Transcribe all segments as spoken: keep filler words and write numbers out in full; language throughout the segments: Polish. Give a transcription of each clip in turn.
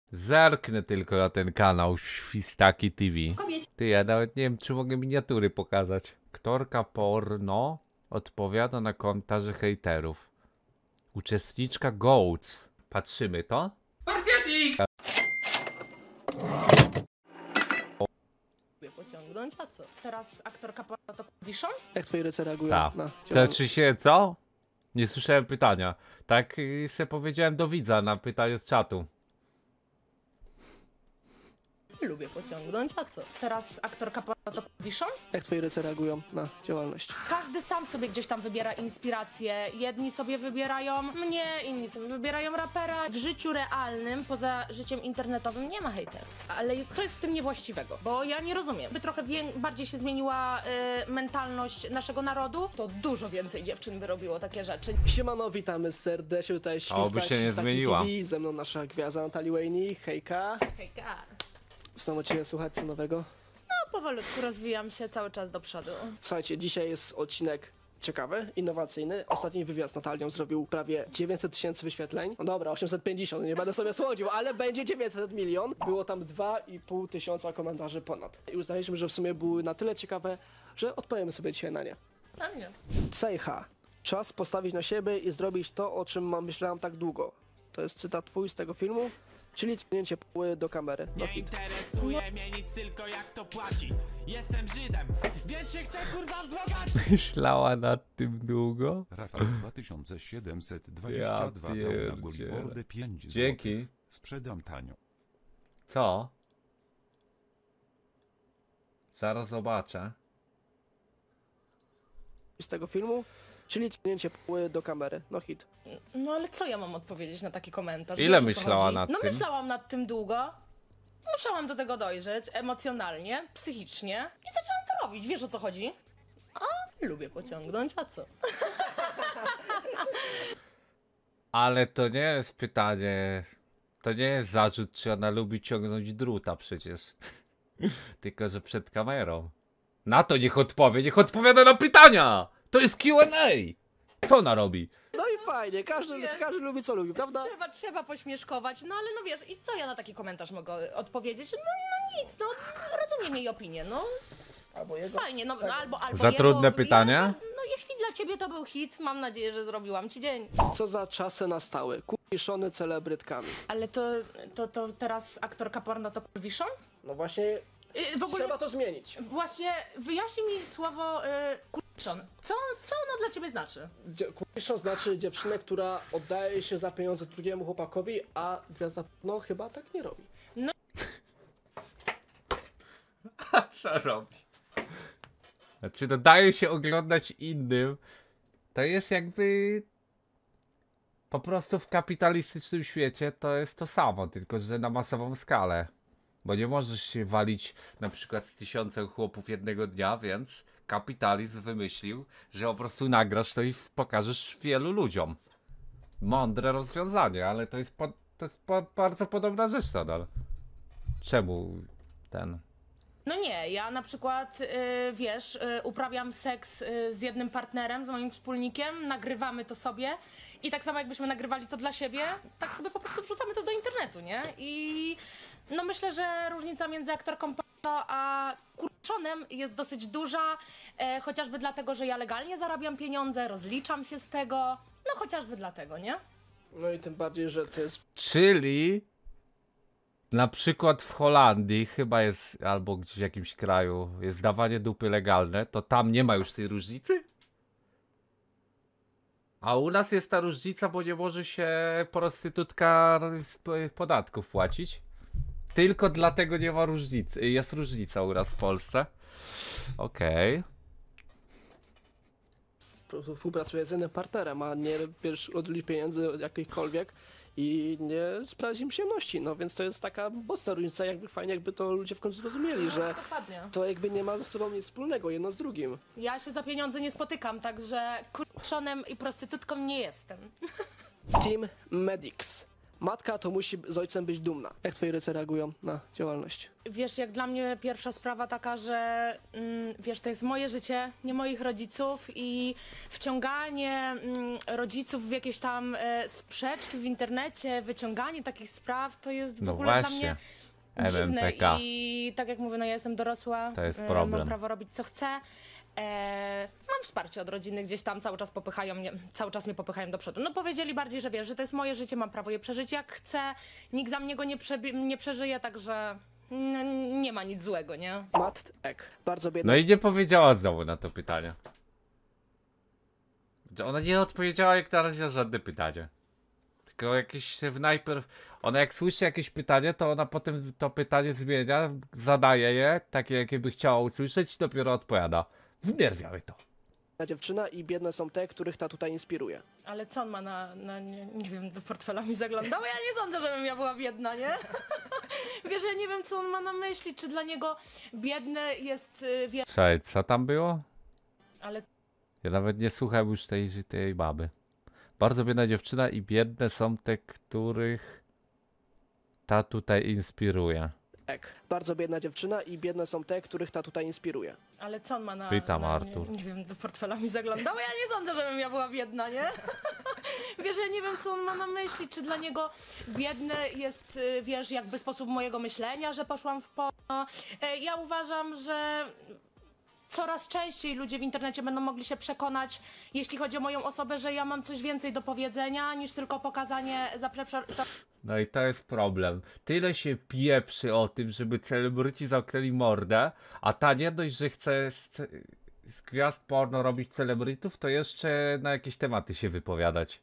Zerknę tylko na ten kanał Świstaki T V. Ty, ja nawet nie wiem, czy mogę miniatury pokazać. Aktorka porno odpowiada na komentarze hejterów. Uczestniczka Goats. Patrzymy to? Spartiatix! Pociągnąć, a co? Teraz aktorka porno to wiszą? Jak twoje ręce reagują Tak. na Co, działalność? czy się co? Nie słyszałem pytania. Tak y, se powiedziałem do widza na pytanie z czatu. Lubię pociągnąć, a co? Teraz aktorka porno to wiszą? Jak twoje ręce reagują na działalność? Każdy sam sobie gdzieś tam wybiera inspirację. Jedni sobie wybierają mnie, inni sobie wybierają rapera. W życiu realnym, poza życiem internetowym nie ma hejterów. Ale co jest w tym niewłaściwego? Bo ja nie rozumiem. By trochę wię- bardziej się zmieniła y, mentalność naszego narodu, to dużo więcej dziewczyn by robiło takie rzeczy. Siemano, witamy serdecznie, tutaj Oby Świstaki, się nie Świstaki zmieniła. T V, ze mną nasza gwiazda Natalie Wayne, hejka. Hejka. Znowu cię słuchać co nowego? No, powolutku rozwijam się cały czas do przodu. Słuchajcie, dzisiaj jest odcinek ciekawy, innowacyjny. Ostatni wywiad z Natalią zrobił prawie dziewięćset tysięcy wyświetleń. No dobra, osiemset pięćdziesiąt, nie będę sobie słodził, ale będzie dziewięćset milion. Było tam dwa i pół tysiąca komentarzy ponad. I uznaliśmy, że w sumie były na tyle ciekawe, że odpowiemy sobie dzisiaj na nie. A nie. Cejcha. Czas postawić na siebie i zrobić to, o czym myślałam tak długo. To jest cytat twój z tego filmu, czyli ciągnięcie pły do kamery. No Nie hit. interesuje mnie nic, tylko jak to płaci. Jestem Żydem, więc się chcę kurwa wzbogacić. Myślała nad tym długo? Rafał dwa tysiące siedemset dwadzieścia dwa Ja dał na pierdzielę. Golibordę pięć złotych. Dzięki. Sprzedam tanio. Co? Zaraz zobaczę. Z tego filmu, czyli ciągnięcie pły do kamery. No hit. No ale co ja mam odpowiedzieć na taki komentarz? Ile Wiesz, o co myślała chodzi? nad no, tym? No myślałam nad tym długo. Musiałam do tego dojrzeć emocjonalnie, psychicznie i zaczęłam to robić. Wiesz, o co chodzi? A lubię pociągnąć, a co? Ale to nie jest pytanie. To nie jest zarzut, czy ona lubi ciągnąć druta przecież. Tylko, że przed kamerą. Na to niech odpowie, niech odpowiada na pytania! To jest Q and A! Co ona robi? No i fajnie, każdy, każdy lubi co lubi, prawda? Trzeba, trzeba pośmieszkować, no ale no wiesz, i co ja na taki komentarz mogę odpowiedzieć? No, no nic, no rozumiem jej opinię, no. Albo jego. Fajnie, no, no albo, albo Za jego, trudne pytanie? Ja, no jeśli dla ciebie to był hit, mam nadzieję, że zrobiłam ci dzień. Co za czasy nastały? Kurwiszony celebrytkami. Ale to, to, to teraz aktorka porno to kurwiszon? No właśnie, Yy, w ogóle, trzeba to zmienić. właśnie wyjaśnij mi słowo yy, kurwiszon. Co, co ono dla ciebie znaczy? Dzie- Kurwiszon znaczy dziewczynę, która oddaje się za pieniądze drugiemu chłopakowi, a gwiazda no chyba tak nie robi. A co robi? Znaczy, to daje się oglądać innym. To jest jakby... Po prostu w kapitalistycznym świecie to jest to samo, tylko że na masową skalę. Bo nie możesz się walić na przykład z tysiącem chłopów jednego dnia, więc kapitalizm wymyślił, że po prostu nagrasz to i pokażesz wielu ludziom. Mądre rozwiązanie, ale to jest, po, to jest po, bardzo podobna rzecz nadal. Czemu ten... No nie, ja na przykład, yy, wiesz, yy, uprawiam seks yy, z jednym partnerem, z moim wspólnikiem, nagrywamy to sobie i tak samo jakbyśmy nagrywali to dla siebie, tak sobie po prostu wrzucamy to do internetu, nie? I no myślę, że różnica między aktorką porno a kurczonem jest dosyć duża, e, chociażby dlatego, że ja legalnie zarabiam pieniądze, rozliczam się z tego, no chociażby dlatego, nie? No i tym bardziej, że to jest Czyli na przykład w Holandii chyba jest, albo gdzieś w jakimś kraju jest dawanie dupy legalne, to tam nie ma już tej różnicy? A u nas jest ta różnica, bo nie może się prostytutka z p- podatków płacić. Tylko dlatego nie ma różnicy. Jest różnica u nas w Polsce. Okej. współpracuje z innym partnerem, a nie bierz odli pieniędzy od jakichkolwiek i nie sprawdzi im przyjemności. No więc to jest taka mocna różnica, jakby fajnie, jakby to ludzie w końcu zrozumieli, że Dokładnie. to jakby nie ma ze sobą nic wspólnego, jedno z drugim. Ja się za pieniądze nie spotykam, także kurczonem i prostytutką nie jestem. Team Medics. Matka to musi z ojcem być dumna. Jak twoi rodzice reagują na działalność? Wiesz, jak dla mnie pierwsza sprawa taka, że mm, wiesz, to jest moje życie, nie moich rodziców i wciąganie mm, rodziców w jakieś tam e, sprzeczki w internecie, wyciąganie takich spraw, to jest w No ogóle właśnie. dla mnie M M dziwne P K. i tak jak mówię, no ja jestem dorosła, To jest e, problem. mam prawo robić co chcę. E, mam wsparcie od rodziny, gdzieś tam cały czas popychają mnie, cały czas mnie popychają do przodu. No powiedzieli bardziej, że wiesz, że to jest moje życie, mam prawo je przeżyć jak chcę, nikt za mnie go nie, przebi- nie przeżyje, także n- nie ma nic złego, nie? Matek. Bardzo biedna No i nie powiedziała znowu na to pytanie. Że Ona nie odpowiedziała jak na razie na żadne pytanie. Tylko jakieś się najpierw... Ona jak słyszy jakieś pytanie, to ona potem to pytanie zmienia, zadaje je, takie jakie by chciała usłyszeć i dopiero odpowiada. Wnerwia mnie to. dziewczyna i biedne są te, których ta tutaj inspiruje. Ale co on ma na, na nie, nie wiem, do portfela mi zaglądał? Ja nie sądzę, żebym ja była biedna, nie? Wiesz, ja nie wiem, co on ma na myśli, czy dla niego biedne jest, y, wiesz, Cześć, co tam było? ale Ja nawet nie słucham już tej, tej baby. Bardzo biedna dziewczyna i biedne są te, których ta tutaj inspiruje. Ek. Bardzo biedna dziewczyna i biedne są te, których ta tutaj inspiruje. Ale co on ma na... Witam, na, Artur. Nie, nie wiem, do portfela mi zaglądał? Ja nie sądzę, żebym ja była biedna, nie? Wiesz, ja nie wiem, co on ma na myśli, czy dla niego biedne jest, y, wiesz, jakby sposób mojego myślenia, że poszłam w porno. E, Ja uważam, że coraz częściej ludzie w internecie będą mogli się przekonać, jeśli chodzi o moją osobę, że ja mam coś więcej do powiedzenia, niż tylko pokazanie za, za No i to jest problem. Tyle się pieprzy o tym, żeby celebryci zamknęli mordę, a ta nie dość, że chce z, z gwiazd porno robić celebrytów, to jeszcze na jakieś tematy się wypowiadać.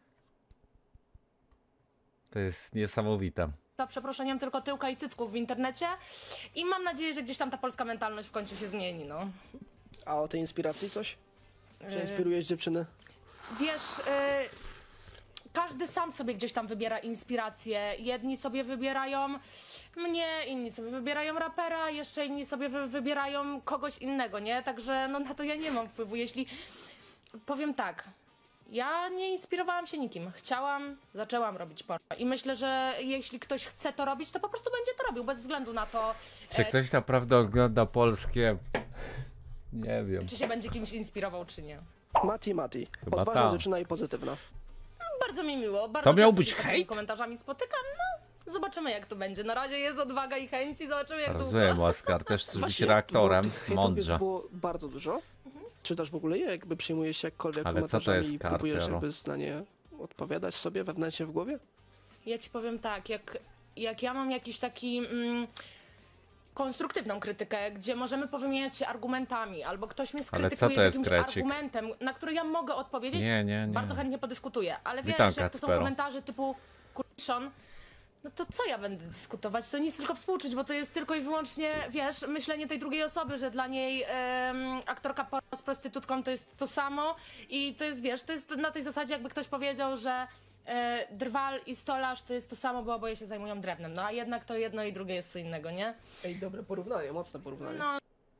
To jest niesamowite. za przeproszeniem tylko tyłka i cycków w internecie i mam nadzieję, że gdzieś tam ta polska mentalność w końcu się zmieni, no. A o tej inspiracji coś? Że Yy. inspirujesz dziewczyny? Wiesz, y, każdy sam sobie gdzieś tam wybiera inspirację. Jedni sobie wybierają mnie, inni sobie wybierają rapera, jeszcze inni sobie wy, wybierają kogoś innego, nie? Także no na to ja nie mam wpływu. Jeśli, powiem tak, ja nie inspirowałam się nikim. Chciałam, zaczęłam robić porno. I myślę, że jeśli ktoś chce to robić, to po prostu będzie to robił, bez względu na to, Czy e, ktoś naprawdę ogląda polskie? Nie wiem. czy się będzie kimś inspirował, czy nie. Mati Mati. Chyba Odważna ta. dziewczyna i pozytywna. Bardzo mi miło, bardzo To miał często być się z takimi hejt? komentarzami spotykam, no zobaczymy jak to będzie. Na razie jest odwaga i chęci, zobaczymy jak to Rozumiem, Oskar, też chcesz być Właśnie, reaktorem. bo tych hejtów Mądrze. było bardzo dużo. Czytasz w ogóle je? Jakby przyjmujesz się jakkolwiek Ale co to komentarzami jest i próbujesz kartero? jakby na nie odpowiadać sobie wewnętrznie w głowie? Ja ci powiem tak, jak, jak ja mam jakiś taki mm, konstruktywną krytykę, gdzie możemy powymieniać się argumentami, albo ktoś mnie Ale co skrytykuje to z jest jakimś krecik? argumentem, na który ja mogę odpowiedzieć, Nie, nie, nie. bardzo chętnie podyskutuję. Ale wiesz, Witam, jak to są Kacpero. komentarze typu kurczon, no to co ja będę dyskutować? To nic, tylko współczuć, bo to jest tylko i wyłącznie, wiesz, myślenie tej drugiej osoby, że dla niej em, aktorka porno z prostytutką to jest to samo i to jest, wiesz, to jest na tej zasadzie, jakby ktoś powiedział, że e, drwal i stolarz to jest to samo, bo oboje się zajmują drewnem, no a jednak to jedno i drugie jest co innego, nie? Ej, dobre porównanie, mocne porównanie. No,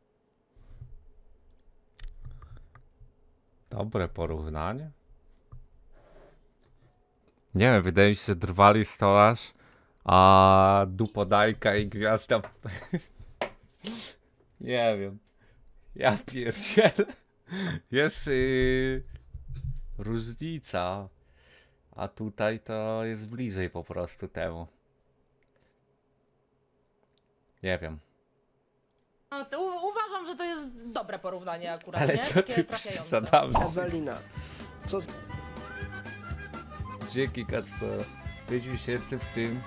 Dobre porównanie. Nie wiem, wydaje mi się, że drwali stolarz, a dupodajka i gwiazda... Nie wiem. Ja pierdzielę. Jest yy, różnica. A tutaj to jest bliżej po prostu temu. Nie wiem. no to u, uważam, że to jest dobre porównanie akurat, Ale nie? co Takie ty trafiające. przesadamy? Ewelina. Co z... Dzięki Kacpero. pięć miesięcy w tym.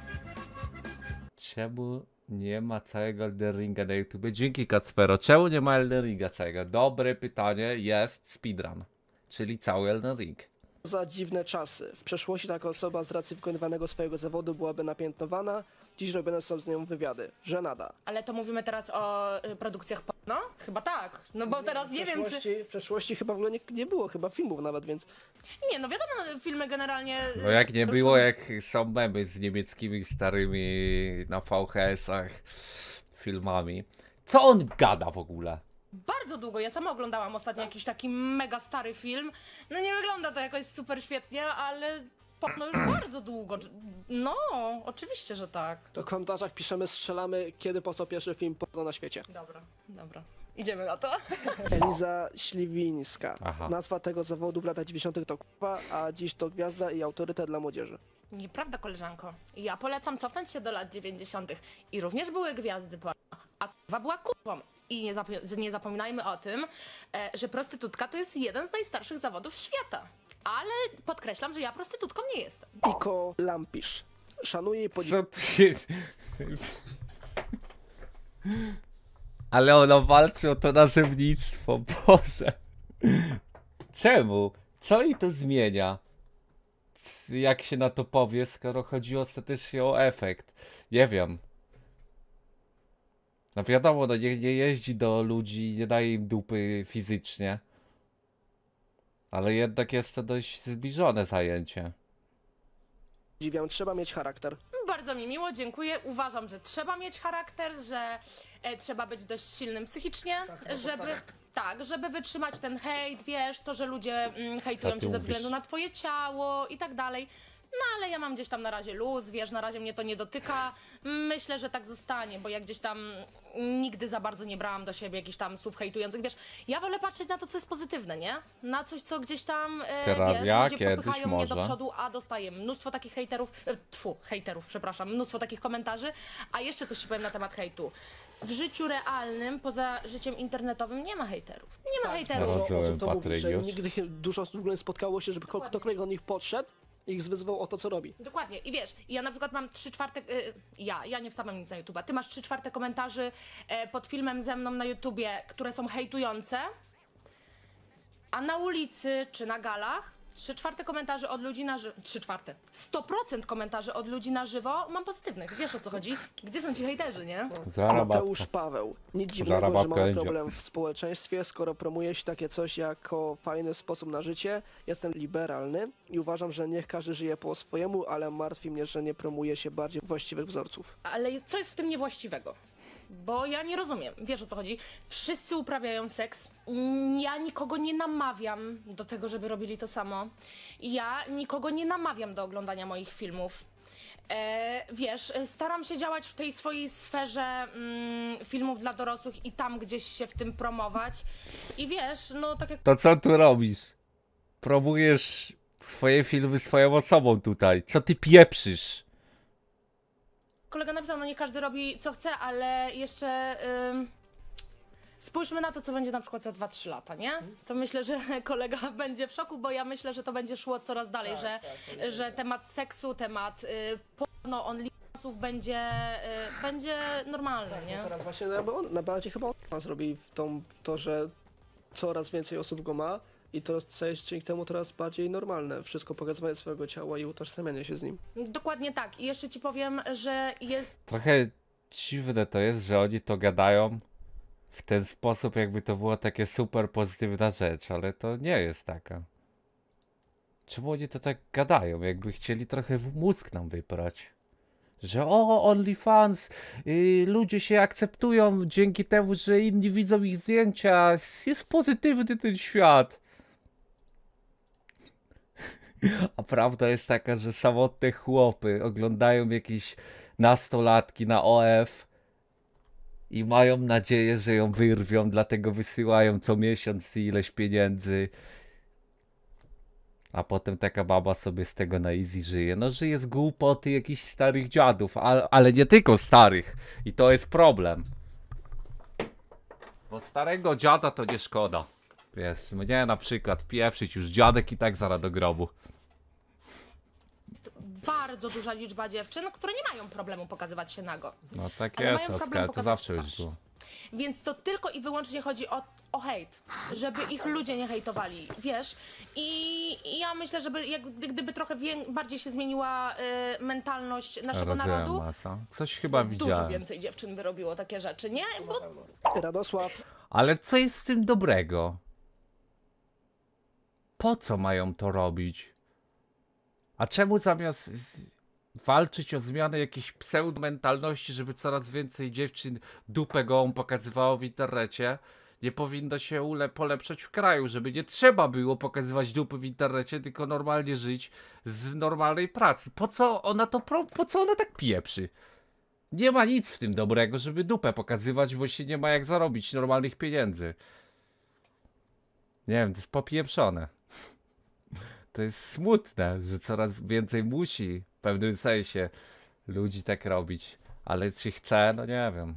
Czemu nie ma całego Elden Ringa na YouTube? Dzięki Kacpero. Czemu nie ma Elden Ringa całego? Dobre pytanie, jest speedrun. Czyli cały Elden Ring. za dziwne czasy? W przeszłości taka osoba z racji wykonywanego swojego zawodu byłaby napiętnowana. Dziś robione są z nią wywiady. Żenada. Ale to mówimy teraz o y, produkcjach porno? Chyba tak. No bo teraz nie wiem, czy... W przeszłości chyba w ogóle nie, nie było chyba filmów nawet, więc... Nie, no wiadomo, no, filmy generalnie... No jak nie to było, są- jak są memy z niemieckimi starymi na V H S-ach filmami. Co on gada w ogóle? Bardzo długo. Ja sama oglądałam ostatnio jakiś taki mega stary film. No nie wygląda to jakoś super świetnie, ale porno już bardzo długo. No, oczywiście, że tak. To w komentarzach piszemy, strzelamy, kiedy powstał pierwszy film porno na świecie. Dobra, dobra. Idziemy na to. Eliza Śliwińska. Aha. Nazwa tego zawodu w latach dziewięćdziesiątych to k***a, a dziś to gwiazda i autorytet dla młodzieży. Nieprawda, koleżanko. Ja polecam cofnąć się do lat dziewięćdziesiątych. I również były gwiazdy porno, a kurwa była kurwą. I nie, zap- nie zapominajmy o tym, e, że prostytutka to jest jeden z najstarszych zawodów świata. Ale podkreślam, że ja prostytutką nie jestem. Iko Lampisz. Szanuję i podziwiam. Co tu jest? Ale ona walczy o to nazewnictwo, Boże. Czemu? Co jej to zmienia? C- Jak się na to powie, skoro chodzi ostatecznie o efekt? Nie wiem. No wiadomo, no nie, nie jeździ do ludzi, nie daje im dupy fizycznie. Ale jednak jest to dość zbliżone zajęcie. Trzeba mieć charakter. Bardzo mi miło, dziękuję. Uważam, że trzeba mieć charakter, że e, trzeba być dość silnym psychicznie, żeby tak, żeby wytrzymać ten hejt, wiesz, to, że ludzie mm, hejtują ty cię ze mówisz? względu na twoje ciało i tak dalej. No ale ja mam gdzieś tam na razie luz, wiesz, na razie mnie to nie dotyka. Myślę, że tak zostanie, bo ja gdzieś tam nigdy za bardzo nie brałam do siebie jakichś tam słów hejtujących, wiesz. Ja wolę patrzeć na to, co jest pozytywne, nie? Na coś, co gdzieś tam, e, Teraz wiesz, ja ludzie kiedyś popychają mnie do może. przodu, a dostaję mnóstwo takich hejterów, e, tfu, hejterów, przepraszam, mnóstwo takich komentarzy. A jeszcze coś ci powiem na temat hejtu. W życiu realnym, poza życiem internetowym nie ma hejterów. Nie ma hejterów. Rozumiem, Dużo osób to mówi, Patryk, że już. nigdy się- dużo osób w ogóle nie spotkało się, żeby ko- Dokładnie. ktokolwiek do nich podszedł i ich zwyzywał o to, co robi. Dokładnie. I wiesz, ja na przykład mam trzy czwarte... Y, ja, ja nie wstawiam nic na YouTube'a. Ty masz trzy czwarte komentarzy e, pod filmem ze mną na YouTubie, które są hejtujące, a na ulicy czy na galach trzy czwarte komentarzy od ludzi na żywo... trzy czwarte. sto procent komentarzy od ludzi na żywo mam pozytywnych. Wiesz, o co chodzi? Gdzie są ci hejterzy, nie? Zara Mateusz babka. Paweł. Nic Zara dziwnego, że babka mamy będzie. problem w społeczeństwie, skoro promuje się takie coś jako fajny sposób na życie. Jestem liberalny i uważam, że niech każdy żyje po swojemu, ale martwi mnie, że nie promuje się bardziej właściwych wzorców. Ale co jest w tym niewłaściwego? Bo ja nie rozumiem. Wiesz, o co chodzi? Wszyscy uprawiają seks. Mm, Ja nikogo nie namawiam do tego, żeby robili to samo. Ja nikogo nie namawiam do oglądania moich filmów. E, wiesz, staram się działać w tej swojej sferze mm, filmów dla dorosłych i tam gdzieś się w tym promować. I wiesz, no tak jak To co tu robisz? Promujesz swoje filmy swoją osobą tutaj. Co ty pieprzysz? kolega napisał, no nie każdy robi co chce, ale jeszcze ym, spójrzmy na to, co będzie na przykład za dwa trzy lata, nie? To myślę, że kolega będzie w szoku, bo ja myślę, że to będzie szło coraz dalej, że, że temat seksu, temat y, porno, OnlyFansów będzie, y, będzie normalny, nie? Teraz właśnie najbardziej chyba on zrobi w tą, w to, że coraz więcej osób go ma i to co jest dzięki temu coraz bardziej normalne. Wszystko pokazywanie swojego ciała i utożsamianie się z nim. Dokładnie tak. I jeszcze ci powiem, że jest Trochę dziwne to jest, że oni to gadają w ten sposób, jakby to było takie super pozytywna rzecz, ale to nie jest taka. Czemu oni to tak gadają? Jakby chcieli trochę w mózg nam wyprać. Że o, OnlyFans, yy, ludzie się akceptują dzięki temu, że inni widzą ich zdjęcia, jest pozytywny ten świat. A prawda jest taka, że samotne chłopy oglądają jakieś nastolatki na O F i mają nadzieję, że ją wyrwią, dlatego wysyłają co miesiąc ileś pieniędzy. A potem taka baba sobie z tego na easy żyje. No żyje z głupoty jakichś starych dziadów, ale, ale nie tylko starych. I to jest problem. Bo starego dziada to nie szkoda. Wiesz, mnie na przykład pieprzyć już dziadek i tak zaraz do grobu. bardzo duża liczba dziewczyn, które nie mają problemu pokazywać się nago. No tak Ale jest, mają problem Oskar, to pokazać zawsze twarz. już było. Więc to tylko i wyłącznie chodzi o, o hejt, żeby ich ludzie nie hejtowali, wiesz? I, i ja myślę, żeby jak, gdyby trochę wię, bardziej się zmieniła y, mentalność naszego Rozumiem, narodu, masa. Coś chyba dużo widziałem. więcej dziewczyn by robiło takie rzeczy, nie? Bo Radosław, Ale co jest z tym dobrego? Po co mają to robić? A czemu zamiast z... walczyć o zmianę jakiejś pseudomentalności, żeby coraz więcej dziewczyn dupę gołą pokazywało w internecie, nie powinno się ule polepszać w kraju, żeby nie trzeba było pokazywać dupy w internecie, tylko normalnie żyć z normalnej pracy. Po co ona to, pro, po co ona tak pieprzy? Nie ma nic w tym dobrego, żeby dupę pokazywać, bo się nie ma jak zarobić normalnych pieniędzy. Nie wiem, to jest popieprzone. To jest smutne, że coraz więcej musi w pewnym sensie ludzi tak robić. Ale czy chce? No nie wiem.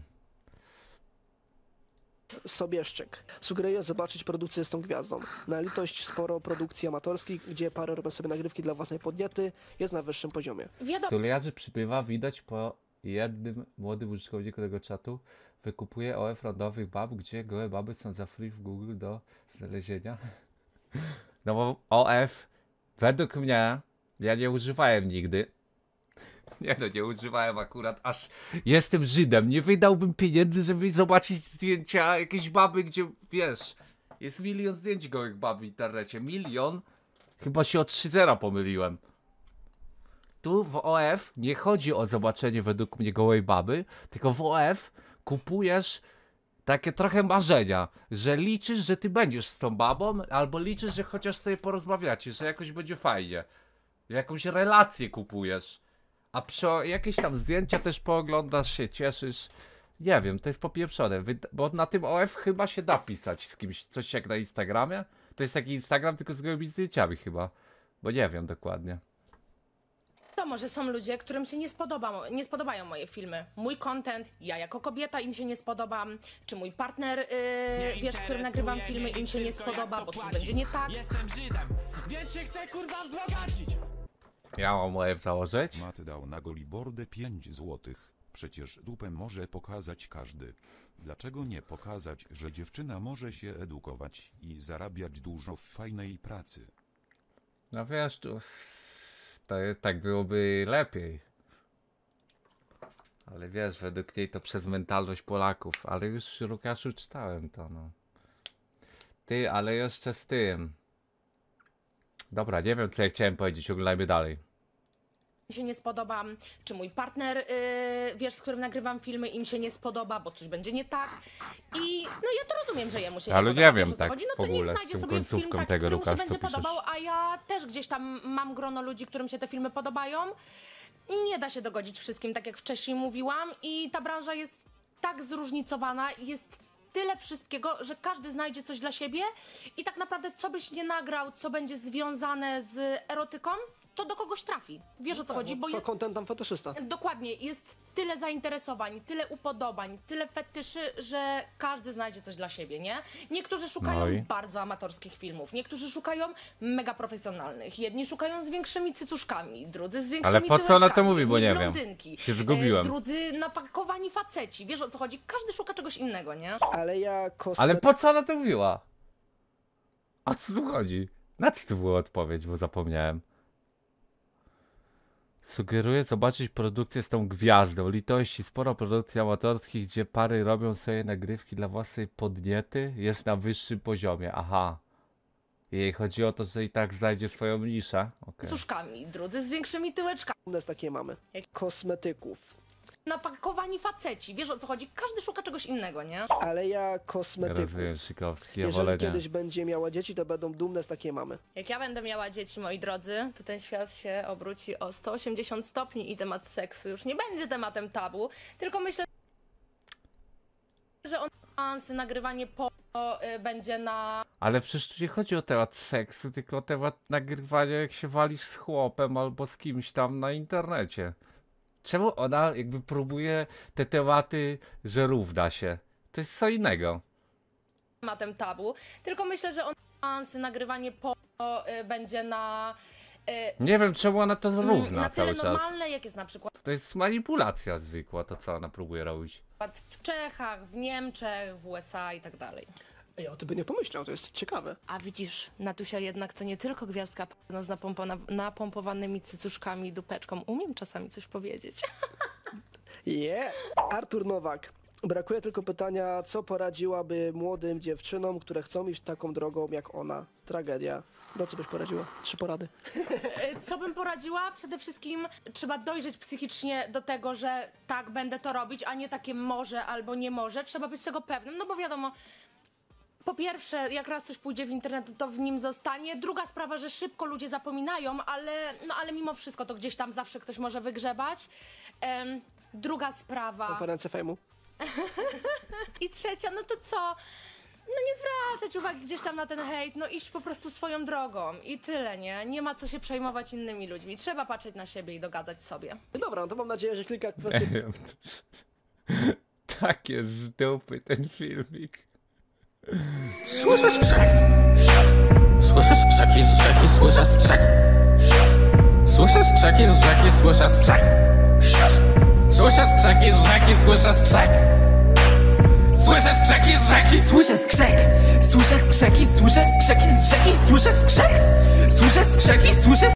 Sobieszczyk. Sugeruję zobaczyć produkcję z tą gwiazdą. Na litość sporo produkcji amatorskich, gdzie parę robią sobie nagrywki dla własnej podniety, jest na wyższym poziomie. Wiadomo, Stuliarzy przybywa, widać po jednym młodym użytkowniku tego czatu. Wykupuje O F randowych bab, gdzie gołe baby są za free w Google do znalezienia. No bo O F, według mnie, ja nie używałem nigdy. Nie no, nie używałem akurat, aż jestem Żydem. Nie wydałbym pieniędzy, żeby zobaczyć zdjęcia jakiejś baby, gdzie, wiesz, jest milion zdjęć gołych bab w internecie. Milion? Chyba się o trzy zera pomyliłem. Tu w O F nie chodzi o zobaczenie według mnie gołej baby, tylko w O F kupujesz takie trochę marzenia, że liczysz, że ty będziesz z tą babą, albo liczysz, że chociaż sobie porozmawiacie, że jakoś będzie fajnie. Jakąś relację kupujesz. A przy jakieś tam zdjęcia też pooglądasz się, cieszysz. Nie wiem, to jest popieprzone, bo na tym O F chyba się da pisać z kimś, coś jak na Instagramie. To jest taki Instagram tylko z gołymi zdjęciami chyba, bo nie wiem dokładnie. wiadomo, że są ludzie, którym się nie, spodoba, nie spodobają moje filmy. Mój content, ja jako kobieta im się nie spodobam, czy mój partner, yy, wiesz, z którym nagrywam filmy, im się nie spodoba, bo coś będzie nie tak. Jestem Żydem, więc się chcę kurwa wzbogacić. Ja mam O F założyć? Maty dał na Golibordę pięć złotych. Przecież dupę może pokazać każdy. Dlaczego nie pokazać, że dziewczyna może się edukować i zarabiać dużo w fajnej pracy? No wiesz, tu to jest, tak byłoby lepiej. Ale wiesz, według niej to przez mentalność Polaków. Ale już, Łukaszu, czytałem to, no. Ty, ale jeszcze z tym. Dobra, nie wiem, co ja chciałem powiedzieć, oglądajmy dalej. Mi się nie spodoba, czy mój partner, yy, wiesz, z którym nagrywam filmy, im się nie spodoba, bo coś będzie nie tak. I no ja to rozumiem, że jemu się Ale nie nie podoba, wiem wiesz, o co tak chodzi. No w to niech ogóle z znajdzie tą sobie film końcówką taki, tego, który mu się Lukasz, co będzie piszesz. podobał, a ja też gdzieś tam mam grono ludzi, którym się te filmy podobają. Nie da się dogodzić wszystkim, tak jak wcześniej mówiłam, i ta branża jest tak zróżnicowana, jest tyle wszystkiego, że każdy znajdzie coś dla siebie i tak naprawdę co byś nie nagrał, co będzie związane z erotyką, to do kogoś trafi. Wiesz, o co chodzi, bo Co jest... kontentem fetyszysta. Dokładnie, jest tyle zainteresowań, tyle upodobań, tyle fetyszy, że każdy znajdzie coś dla siebie, nie? Niektórzy szukają No i? bardzo amatorskich filmów, niektórzy szukają mega profesjonalnych, jedni szukają z większymi cycuszkami, drudzy z większymi Ale po co ona to tyłeczkami, mówi, bo jedni nie wiem. blondynki, Się zgubiłem. e, drudzy napakowani faceci, wiesz, o co chodzi? Każdy szuka czegoś innego, nie? Ale ja kosmet... Ale po co ona to mówiła? A co tu chodzi? Na co to była odpowiedź, bo zapomniałem. Sugeruję zobaczyć produkcję z tą gwiazdą. Litości, sporo produkcji amatorskich, gdzie pary robią sobie nagrywki dla własnej podniety, jest na wyższym poziomie. Aha. Jej chodzi o to, że i tak znajdzie swoją niszę. Okay. Cycuszkami, drudzy z większymi tyłeczkami, U nas takie mamy. Kosmetyków. napakowani faceci, wiesz, o co chodzi? Każdy szuka czegoś innego, nie? Ale ja kosmetyków. Rozumiem, Szykowski, ja Jeżeli wolę nie. kiedyś będzie miała dzieci, to będą dumne z takiej mamy. Jak ja będę miała dzieci, moi drodzy, to ten świat się obróci o sto osiemdziesiąt stopni i temat seksu już nie będzie tematem tabu, tylko myślę, że on szansy nagrywanie po y, będzie na Ale przecież tu nie chodzi o temat seksu, tylko o temat nagrywania, jak się walisz z chłopem albo z kimś tam na internecie. Czemu ona jakby próbuje te tematy, że równa się? To jest co innego. tematem tabu, tylko myślę, że on szansy nagrywanie po y, będzie na y, Nie wiem, czemu ona to zrówna na tyle cały czas. normalne, jak jest na przykład To jest manipulacja zwykła, to co ona próbuje robić. w Czechach, w Niemczech, w U S A i tak dalej. Ja o tym by nie pomyślał, to jest ciekawe. A widzisz, Natusia jednak to nie tylko gwiazdka no, z napompona- napompowanymi cycuszkami i dupeczką. Umiem czasami coś powiedzieć. Yeah. Artur Nowak. Brakuje tylko pytania, co poradziłaby młodym dziewczynom, które chcą iść taką drogą jak ona? Tragedia. No co byś poradziła? Trzy porady. E, Co bym poradziła? Przede wszystkim trzeba dojrzeć psychicznie do tego, że tak, będę to robić, a nie takie może albo nie może. Trzeba być tego pewnym, no bo wiadomo, po pierwsze, jak raz coś pójdzie w internet, to w nim zostanie. Druga sprawa, że szybko ludzie zapominają, ale, no, ale mimo wszystko to gdzieś tam zawsze ktoś może wygrzebać. Em, druga sprawa. Konferencję fejmu. I trzecia, no to co? No nie zwracać uwagi gdzieś tam na ten hejt, no iść po prostu swoją drogą i tyle, nie? Nie ma co się przejmować innymi ludźmi. Trzeba patrzeć na siebie i dogadzać sobie. Dobra, no to mam nadzieję, że kilka kwestii... Nie wiem, to jest... Takie z dupy ten filmik. Słyszę skrzek. Słyszę skrzeki z rzeki, słyszę skrzek. Słyszę skrzeki z rzeki, słyszę skrzek. Słyszę skrzeki z rzeki, słyszę skrzek. Słyszę skrzeki z rzeki, słyszę skrzek. Słyszę skrzeki, słyszę skrzeki z rzeki, słyszę skrzek. Słyszę skrzeki, słyszę